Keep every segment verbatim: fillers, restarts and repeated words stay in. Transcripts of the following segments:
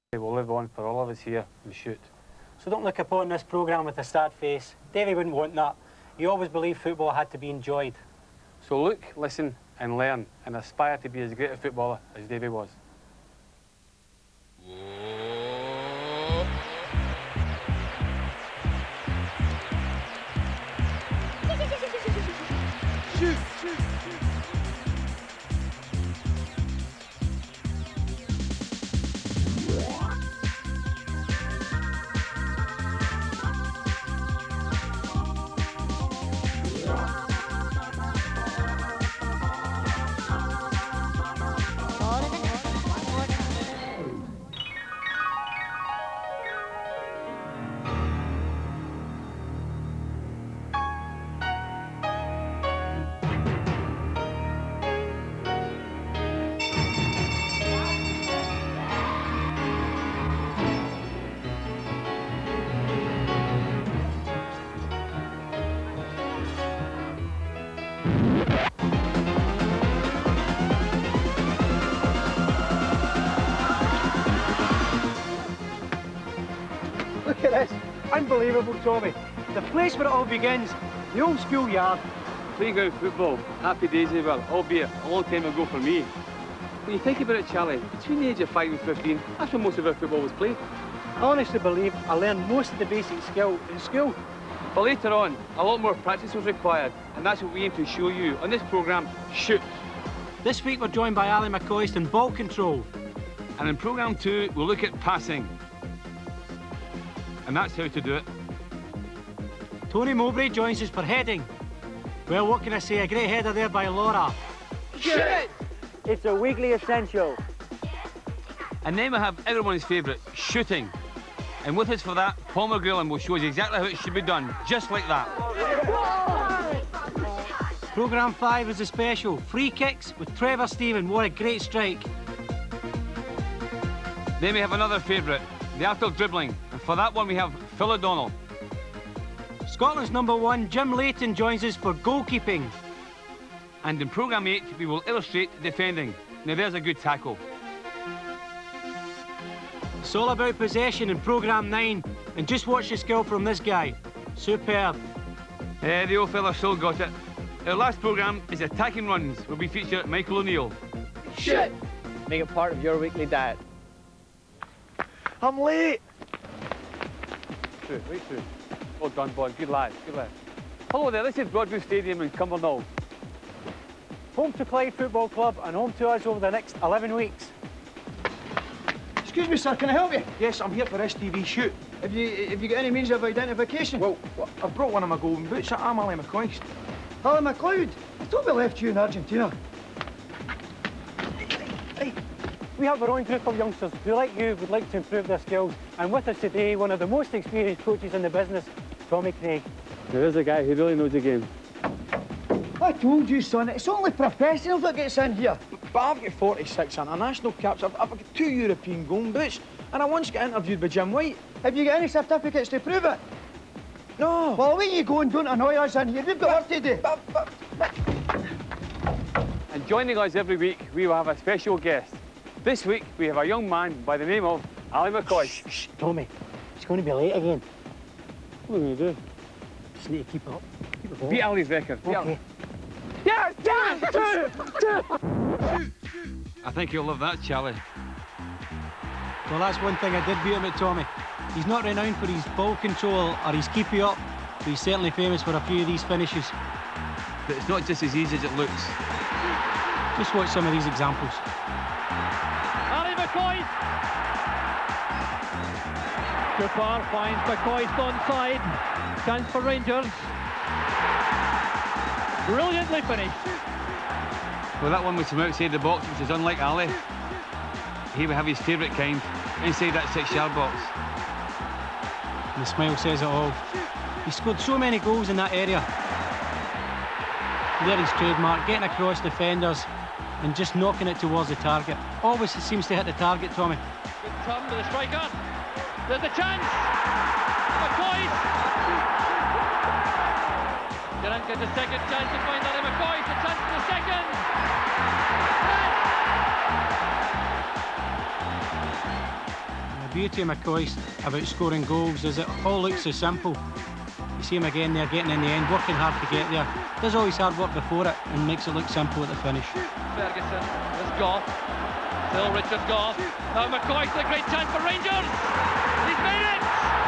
will live on for all of us here and shoot. So don't look upon this programme with a sad face. Davy wouldn't want that. He always believed football had to be enjoyed. So look, listen and learn and aspire to be as great a footballer as Davy was. Shoot, shoot, shoot. Look at this. Unbelievable, Tommy. The place where it all begins, the old schoolyard. Playground football, happy days as well, albeit a long time ago for me. When you think about it, Charlie, between the age of five and fifteen, that's when most of our football was played. I honestly believe I learned most of the basic skill in school. But later on, a lot more practice was required, and that's what we aim to show you on this programme, Shoot. This week we're joined by Ali McCoist in ball control. And in programme two, we'll look at passing. And that's how to do it. Tony Mowbray joins us for heading. Well, what can I say? A great header there by Laura. Shoot! It's a weekly essential. And then we have everyone's favourite, shooting. And with us for that, Paul McGrillen will show us exactly how it should be done, just like that. Programme five is a special, free kicks with Trevor Stephen. What a great strike. Then we have another favourite, the art of dribbling. And for that one we have Phil O'Donnell. Scotland's number one, Jim Layton, joins us for goalkeeping. And in programme eight, we will illustrate defending. Now there's a good tackle. It's all about possession in programme nine. And just watch the skill from this guy. Superb. Eh, the old fella still got it. Our last programme is attacking runs, where we feature Michael O'Neill. Shoot! Make it part of your weekly diet. I'm late. Through, right through. Well done, boy. Good lad, good lad. Hello there, this is Broadview Stadium in Cumbernauld. Home to Clyde Football Club and home to us over the next eleven weeks. Excuse me, sir, can I help you? Yes, I'm here for S T V Shoot. Have you have you got any means of identification? Well, well I've brought one of my golden boots. I'm Ali McCoist. Ali McLeod? I thought we left you in Argentina. Hey, we have our own group of youngsters who, like you, would like to improve their skills. And with us today, one of the most experienced coaches in the business, Tommy Craig. There's a guy who really knows the game. I told you, son, it's only professionals that gets in here. But I've got forty-six international caps, I've, I've got two European golden boots, and I once got interviewed by Jim White. Have you got any certificates to prove it? No. Well, away you go and don't annoy us in here. We've got work to do. But, but, but. And joining us every week, we will have a special guest. This week, we have a young man by the name of Ali McCoy. Shh, shh, Tommy, it's going to be late again. What are we going to do? Just need to keep it up. Keep it Beat Ali's record. Beat Okay. Yes, yes, I think you'll love that, Charlie. Well, that's one thing I did beat him at, Tommy. He's not renowned for his ball control or his keepy up, but he's certainly famous for a few of these finishes. But it's not just as easy as it looks. Just watch some of these examples. Ali McCoy! Cooper finds McCoy onside. Chance for Rangers. Brilliantly finished. Well, that one was from outside the box, which is unlike Ali. He would have his favourite kind, inside that six-yard box. And the smile says it all. He scored so many goals in that area. There his trademark, getting across defenders and just knocking it towards the target. Always seems to hit the target, Tommy. Good turn to the striker. There's a chance. McCoy. Durant gets a second chance to find Ali McCoy. A chance for the second. beauty of McCoist about scoring goals is it all looks so simple. You see him again there, getting in the end, working hard to get there. Does all his hard work before it and makes it look simple at the finish. Ferguson, there's Goff. Still Richard Goff. Now McCoist, a great chance for Rangers. He's made it!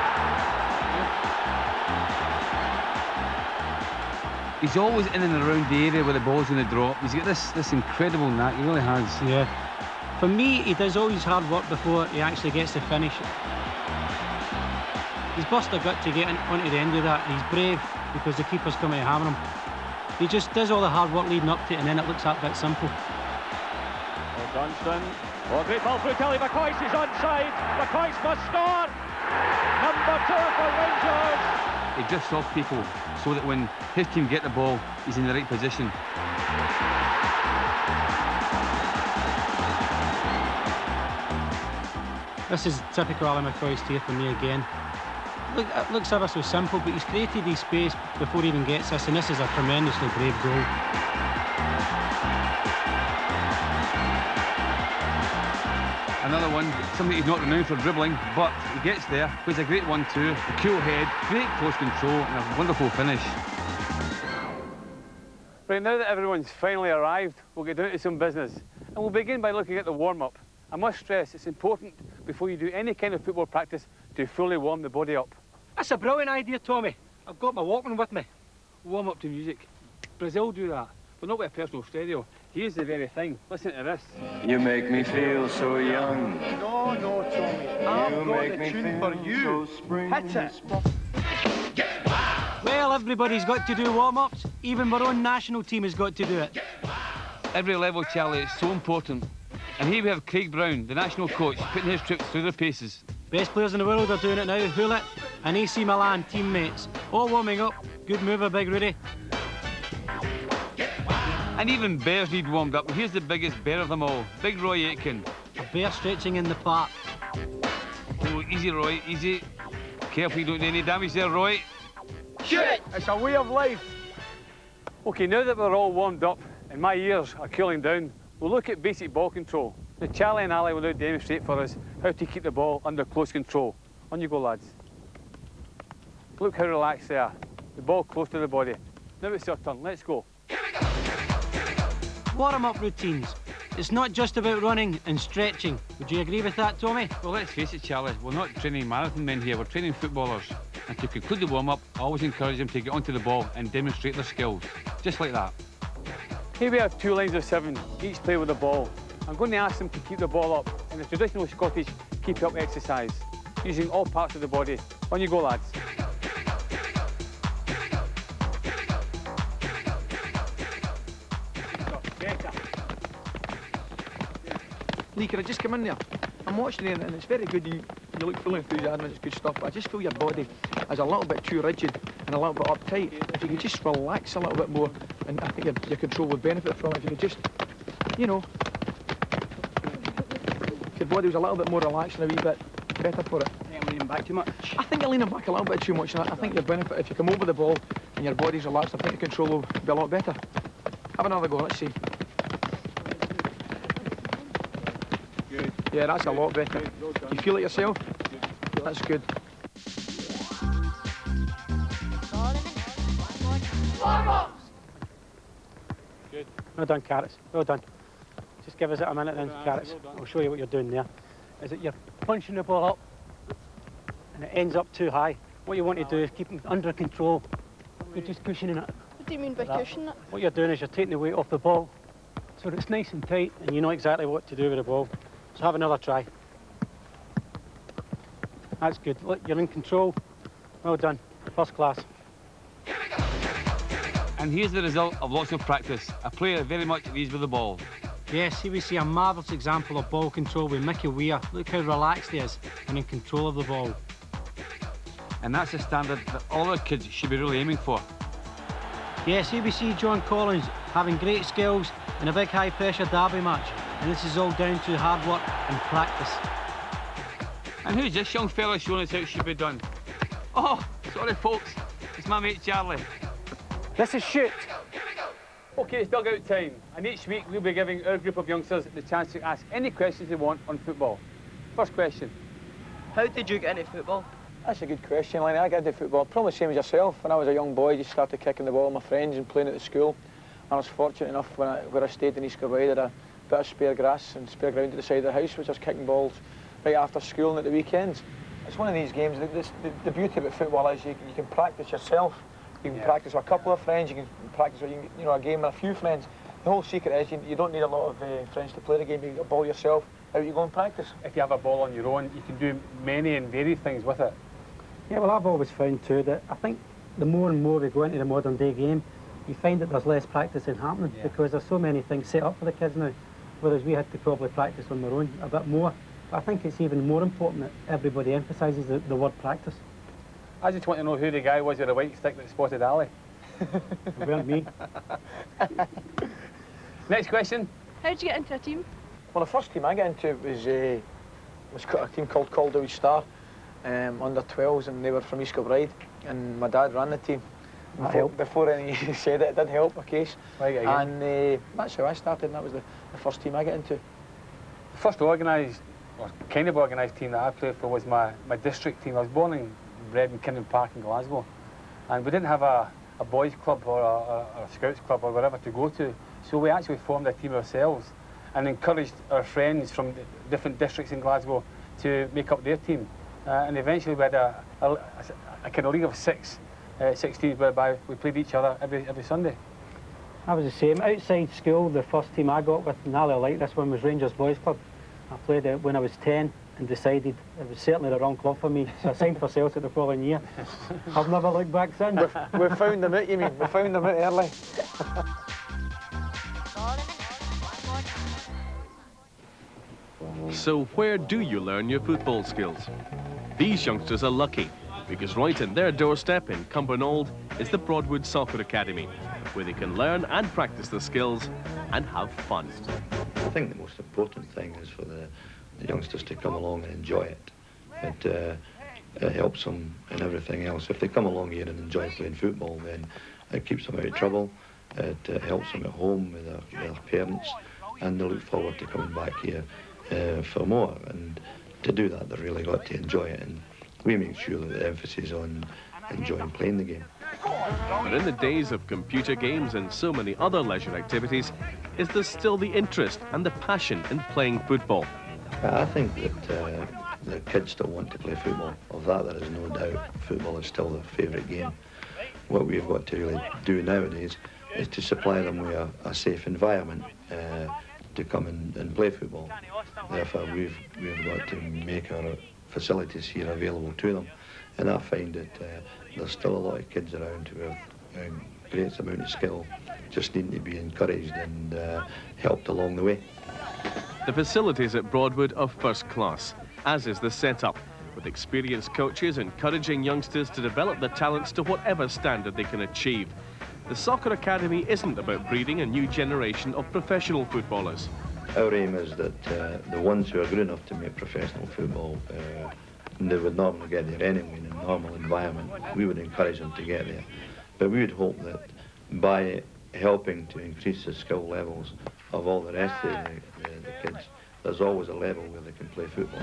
He's always in and around the area where the ball's going to drop. He's got this, this incredible knack, he really has. Yeah. For me, he does all his hard work before he actually gets to finish. He's burst a gut to get in, onto the end of that. He's brave because the keeper's coming to hammer him. He just does all the hard work leading up to it, and then it looks that bit simple. Oh, Johnston. Oh, great ball through Kelly. McCoist is onside. McCoist must score. Number two for Rangers. He drifts off people so that when his team get the ball, he's in the right position. This is typical Ali McCoist here for me again. Look, it looks ever so simple, but he's created his space before he even gets this, and this is a tremendously brave goal. Another one, something he's not renowned for dribbling, but he gets there, plays a great one too, a cool head, great close control, and a wonderful finish. Right, now that everyone's finally arrived, we'll get down to some business. And we'll begin by looking at the warm-up. I must stress, it's important before you do any kind of football practice to fully warm the body up. That's a brilliant idea, Tommy. I've got my Walkman with me. Warm up to music. Brazil do that, but not with a personal stereo. Here's the very thing. Listen to this. You make me feel so young. No, no, Tommy. I've You got make the me tune feel for you. so spring. Hit it. Well, everybody's got to do warm-ups. Even our own national team has got to do it. Every level, Charlie, is so important. And here we have Craig Brown, the national coach, putting his troops through their paces. Best players in the world are doing it now. Hullet and A C Milan teammates. All warming up. Good mover, Big Rudy. And even bears need warmed up. Here's the biggest bear of them all, Big Roy Aitken. A bear stretching in the park. Oh, easy, Roy, easy. Careful you don't do any damage there, Roy. Shit! It's a way of life. OK, now that we're all warmed up and my ears are cooling down, we'll look at basic ball control. Now, Charlie and Ali will now demonstrate for us how to keep the ball under close control. On you go, lads. Look how relaxed they are. The ball close to the body. Now it's your turn. Let's go. Warm-up routines. It's not just about running and stretching. Would you agree with that, Tommy? Well, let's face it, Charlie. We're not training marathon men here. We're training footballers. And to conclude the warm-up, I always encourage them to get onto the ball and demonstrate their skills. Just like that. Here we have two lines of seven, each play with the ball. I'm going to ask them to keep the ball up in the traditional Scottish keep-up exercise, using all parts of the body. On you go, lads. Lee, can I just come in there? I'm watching it and it's very good. You, you look full of enthusiasm, it's good stuff, but I just feel your body is a little bit too rigid and a little bit uptight. If you could just relax a little bit more, and I think your, your control would benefit from it. If you could just, you know, if your body was a little bit more relaxed and a wee bit better for it. I'm leaning back too much. I think you're leaning back a little bit too much, and I think your benefit, if you come over the ball and your body's relaxed, I think the control will be a lot better. Have another go, let's see. Good. Yeah, that's a lot better. You feel it yourself? That's good. Good. Well done, Carrots. Well done. Just give us it a minute then, Well Carrots. well I'll show you what you're doing there. Is that you're punching the ball up and it ends up too high. What you want to do is keep it under control. You're just cushioning it. What do you mean by Like that. cushioning it? What you're doing is you're taking the weight off the ball so that it's nice and tight and you know exactly what to do with the ball. So have another try. That's good. Look, you're in control. Well done. First class. And here's the result of lots of practice. A player very much at ease with the ball. Yes, here we see a marvellous example of ball control with Mickey Weir. Look how relaxed he is and in control of the ball. And that's a standard that all our kids should be really aiming for. Yes, here we see John Collins having great skills in a big high-pressure derby match. And this is all down to hard work and practice. And who's this young fella showing us how it should be done? Oh, sorry folks, it's my mate Charlie. This is shoot. OK, it's dugout time, and each week we'll be giving our group of youngsters the chance to ask any questions they want on football. First question, How did you get into football? That's a good question, Lenny. I got into football probably the same as yourself. When I was a young boy, I just started kicking the ball with my friends and playing at the school. And I was fortunate enough when I, where I stayed in East Kilbride, I had a bit of spare grass and spare ground to the side of the house, which I was kicking balls right after school and at the weekends. It's one of these games, the, this, the, the beauty about football is you, you can practice yourself. You can yeah. practice with a couple of friends, you can practice with you know, a game with a few friends. The whole secret is you, you don't need a lot of uh, friends to play the game. You can get a ball yourself, out you go and practice. If you have a ball on your own, you can do many and varied things with it. Yeah, well, I've always found too that I think the more and more we go into the modern day game, you find that there's less practicing happening yeah. because there's so many things set up for the kids now, whereas we had to probably practice on our own a bit more. But I think it's even more important that everybody emphasises the, the word practice. I just want to know who the guy was with the white stick that spotted Ali. It weren't me. Next question. How did you get into a team? Well, the first team I got into was, uh, was a team called Calderwood Star, um, under twelves, and they were from East Kilbride, and my dad ran the team. Before, before any said it, it did help a case. Right, and uh, that's how I started, and that was the, the first team I got into. The first organised, or kind of organised team that I played for was my, my district team. I was born and bred in Kindred Park in Glasgow, and we didn't have a, a boys club or a, a, a scouts club or whatever to go to, so we actually formed a team ourselves and encouraged our friends from different districts in Glasgow to make up their team. Uh, and eventually we had a, a, a kind of league of six, uh, six teams whereby we played each other every, every Sunday. I was the same. Outside school, the first team I got with, and I like this one, was Rangers Boys Club. I played it when I was ten and decided it was certainly the wrong club for me, so I signed for Celtic the following year. I've never looked back since. we we found them out, you mean? We found them out early. So where do you learn your football skills? These youngsters are lucky, because right in their doorstep in Cumbernauld is the Broadwood Soccer Academy, where they can learn and practice the skills and have fun. I think the most important thing is for the, the youngsters to come along and enjoy it. It, uh, it helps them in everything else. If they come along here and enjoy playing football, then it keeps them out of trouble. It uh, helps them at home with their, their parents, and they look forward to coming back here uh, for more. And to do that, they've really got to enjoy it. And we make sure that the emphasis is on enjoying playing the game. But in the days of computer games and so many other leisure activities, is there still the interest and the passion in playing football? I think that uh, the kids still want to play football. Of that, there is no doubt. Football is still their favourite game. What we've got to really do nowadays is to supply them with a, a safe environment uh, to come and, and play football. Therefore, we've, we've got to make our facilities here available to them. And I find that uh, there's still a lot of kids around who have a great amount of skill, just needing to be encouraged and uh, helped along the way. The facilities at Broadwood are first class, as is the setup, with experienced coaches encouraging youngsters to develop their talents to whatever standard they can achieve. The Soccer Academy isn't about breeding a new generation of professional footballers. Our aim is that uh, the ones who are good enough to make professional football, uh, they would normally get there anyway in a normal environment. We would encourage them to get there. But we would hope that by helping to increase the skill levels of all the rest of the, the, the kids, there's always a level where they can play football.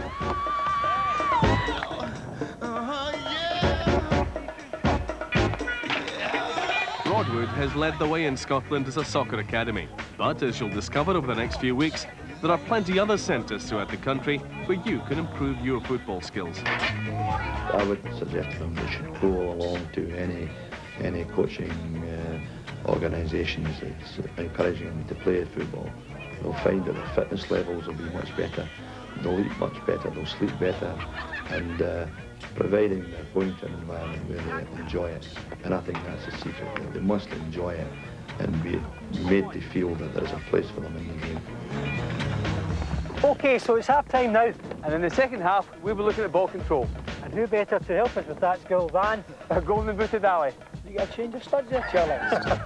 Broadwood has led the way in Scotland as a soccer academy, but as you'll discover over the next few weeks, there are plenty other centres throughout the country where you can improve your football skills. I would suggest them they should go along to any any coaching uh, organisations that's encouraging them to play football. They'll find that their fitness levels will be much better, they'll eat much better, they'll sleep better, and uh, providing they're going to an environment where they enjoy it. And I think that's the secret. They must enjoy it and be made to feel that there is a place for them in the game. OK, so it's half time now. And in the second half, we'll be looking at ball control. And who better to help us with that skill than a golden booted alley. You got a change of studs there, Charlie.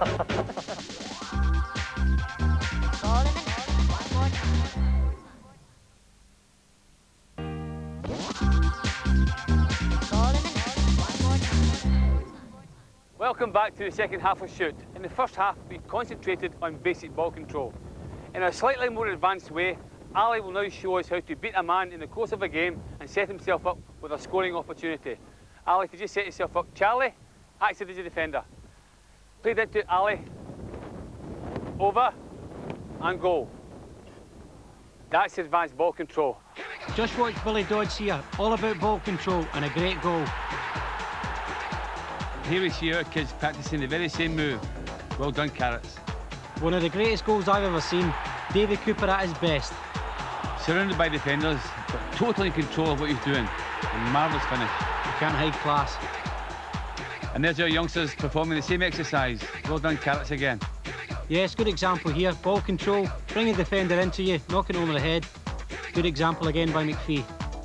Welcome back to the second half of Shoot. In the first half, we concentrated on basic ball control. In a slightly more advanced way, Ali will now show us how to beat a man in the course of a game and set himself up with a scoring opportunity. Ali, if you just set yourself up, Charlie acts as a defender. Played into Ali, over, and goal. That's advanced ball control. Just watch Billy Dodds here, all about ball control and a great goal. Here we see our kids practicing the very same move. Well done, Carrots. One of the greatest goals I've ever seen. Davy Cooper at his best. Surrounded by defenders, but totally in control of what he's doing. A marvellous finish. You can't hide class. And there's our youngsters performing the same exercise. Well done, Carrots again. Yes, good example here. Ball control, bring a defender into you, knock it over the head. Good example again by McPhee.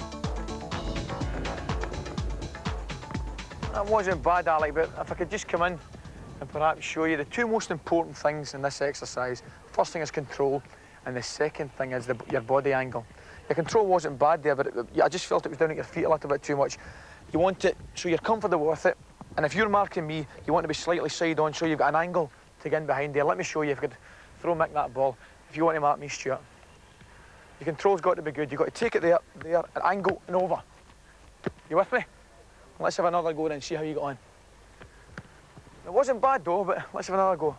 That wasn't bad, Alec, but if I could just come in and perhaps show you the two most important things in this exercise. First thing is control, and the second thing is the, your body angle. Your control wasn't bad there, but it, I just felt it was down at your feet a little bit too much. You want it so you're comfortable with it, and if you're marking me, you want to be slightly side on so you've got an angle to get in behind there. Let me show you if I could throw Mick that ball, if you want to mark me, Stuart. Your control's got to be good. You've got to take it there, there, an angle and over. You with me? Let's have another go then, see how you got on. It wasn't bad though, but let's have another go.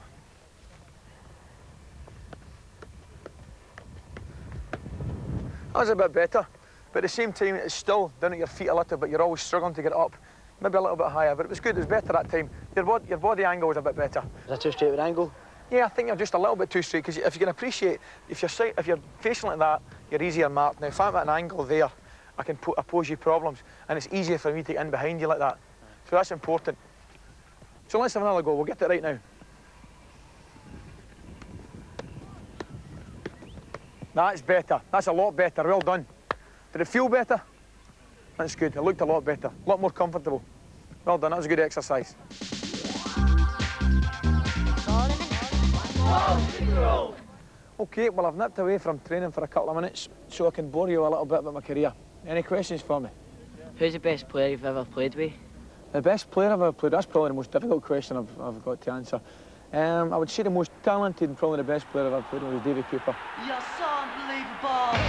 That was a bit better, but at the same time, it's still down at your feet a little bit. You're always struggling to get it up. Maybe a little bit higher, but it was good. It was better that time. Your, bod your body angle was a bit better. Is that too straight with an angle? Yeah, I think you're just a little bit too straight, because if you can appreciate, if you're, if you're facing like that, you're easier marked. Now, if I'm at an angle there, I can po pose you problems, and it's easier for me to get in behind you like that. So that's important. So let's have another go. We'll get it right now. That's better. That's a lot better. Well done. Did it feel better? That's good. It looked a lot better. A lot more comfortable. Well done. That was a good exercise. OK, well, I've nipped away from training for a couple of minutes so I can bore you a little bit about my career. Any questions for me? Who's the best player you've ever played with? The best player I've ever played? That's probably the most difficult question I've, I've got to answer. Um, I would say the most talented and probably the best player I've ever played with was Davy Cooper. You're so unbelievable.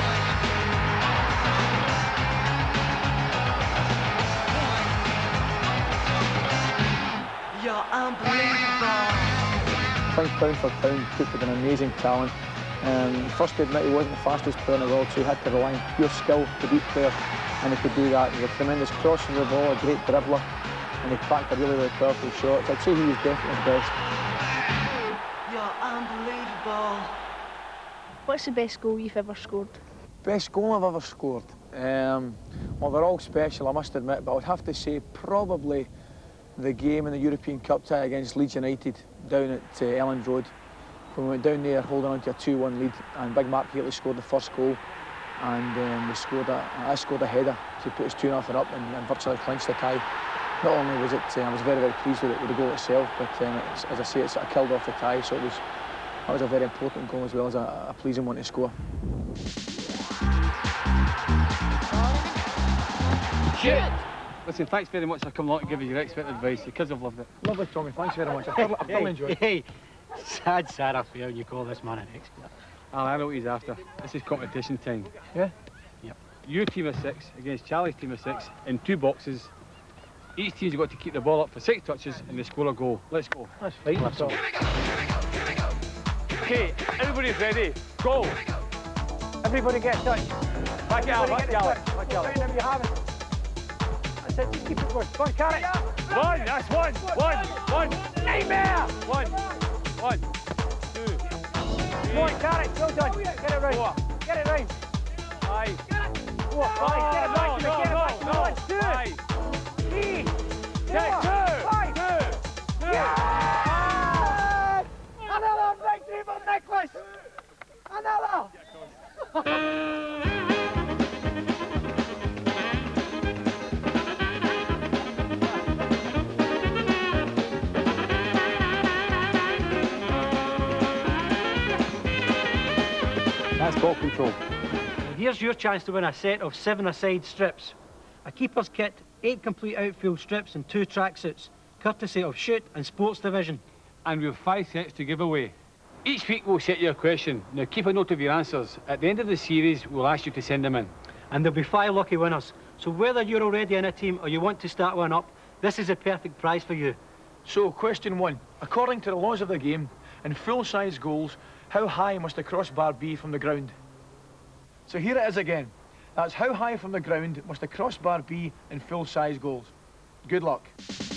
You're unbelievable. I think pound for pound, Cooper was an amazing talent. Um, first to admit he wasn't the fastest player in the world, so he had to rely on pure skill to beat players, and he could do that. He was a tremendous crosser of the ball, a great dribbler, and he cracked a really, really powerful shot. I'd say he was definitely the best. You're unbelievable. What's the best goal you've ever scored? Best goal I've ever scored? Um, well, they're all special, I must admit, but I would have to say probably the game in the European Cup tie against Leeds United down at uh, Elland Road. When we went down there holding on to a two one lead, and Big Mark Heatley scored the first goal, and um, we scored a, I scored a header to put us two nothing up and, and virtually clinched the tie. Not only was it, uh, I was very, very pleased with, it, with the goal itself, but um, it's, as I say, it sort of killed off the tie, so it was, that was a very important goal as well as a, a pleasing one to score. Shit! Listen, thanks very much for coming along to give us your expert advice. Your kids have loved it. Lovely, Tommy. Thanks very much. I've thoroughly, I've thoroughly enjoyed it. Hey, sad, sad affair when you call this man an expert. Oh, I know what he's after. This is competition time. Yeah? Yep. Your team of six against Charlie's team of six in two boxes. Each team's got to keep the ball up for six touches and they score a goal. Let's go. That's fine. That's all. Okay, everybody's ready. Go! Everybody get touch. Back it out, back it out. Back out. Find them, you have it. I said, just keep it going. Go on, carry it. One, that's one. One, one. Nightmare! One, one, two, three. Go on, carry it. Well done. Get it right. Four. Get it right. Five. Four. Five. Get it back to me. Get it back to me. One, two. Five. Three. Six. Two. Five. Two. Two. Yes! Another victory for Nicholas. Another. That's ball control. Here's your chance to win a set of seven-a-side strips. A keeper's kit, eight complete outfield strips and two tracksuits, courtesy of Shoot and Sports Division. And we have five sets to give away. Each week we'll set you a question. Now keep a note of your answers. At the end of the series, we'll ask you to send them in. And there'll be five lucky winners. So whether you're already in a team or you want to start one up, this is a perfect prize for you. So, question one. According to the laws of the game, in full-size goals, how high must the crossbar be from the ground? So here it is again. That's how high from the ground must the crossbar be in full-size goals. Good luck.